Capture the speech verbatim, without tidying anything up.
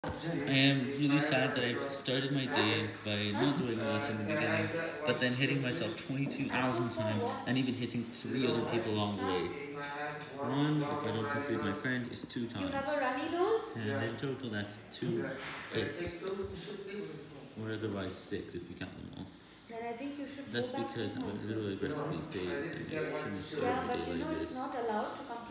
I am really sad that I've started my day by not doing much in the beginning, but then hitting myself twenty-two thousand times and even hitting three other people along the way. One, if I don't include my friend, is two You times. have a runny nose? And in total, that's two hits. Or otherwise six if you count them all. Then I think you should That's go back because I'm home. a little aggressive these days and I shouldn't start Yeah, my but day you know like it's this. not allowed to come to